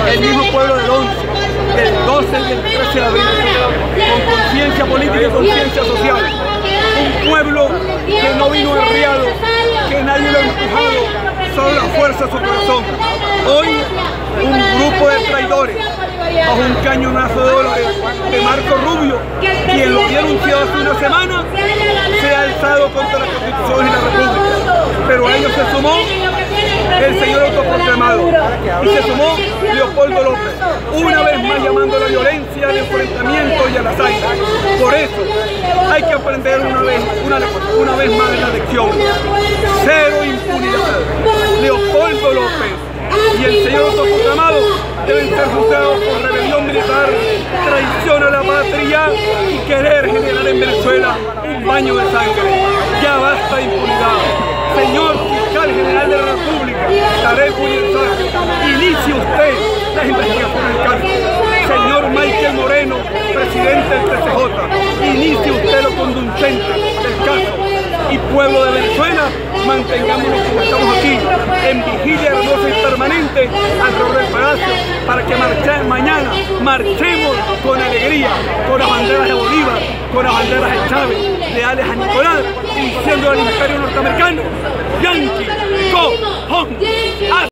el mismo pueblo del 11, del 12 y el 13 de abril, con conciencia política y conciencia social. Un pueblo que no vino arriado, que nadie lo ha empujado, solo la fuerza de su corazón. Hoy, un grupo de traidores, bajo un cañonazo de dólares de Marco Rubio, quien lo había anunciado hace una semana, se ha alzado contra la Constitución y la República. Pero a ellos se sumó el señor autoproclamado y se sumó Leopoldo López, una vez más llamando a la violencia, al enfrentamiento y a la sangre. Por eso hay que aprender una vez más la lección. Cero impunidad. Leopoldo López y el señor autoproclamado deben ser juzgados por rebelión militar, traición a la patria y querer generar en Venezuela un baño de sangre. Ya basta de impunidad. Señor Fiscal General de la República, Tarek inicie usted las investigaciones del caso. Señor Michael Moreno, presidente del TCJ, inicie usted lo conducente del caso. Y pueblo de Venezuela, mantengámonos como estamos aquí, en vigilia hermosa y permanente alrededor del palacio, para que mañana marchemos con alegría, con las banderas de Bolívar, con las banderas de Chávez, leales a Nicolás, y diciendo al imperio norteamericano, Yankee, go home.